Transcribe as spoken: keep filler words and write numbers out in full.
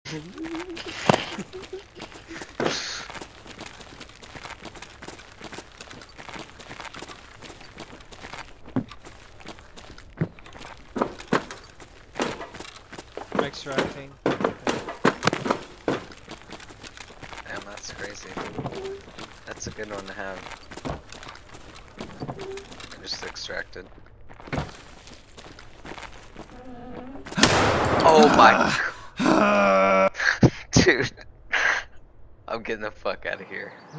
Extracting. Damn, that's crazy. That's a good one to have. I just extracted. Oh my god. Dude. I'm getting the fuck out of here.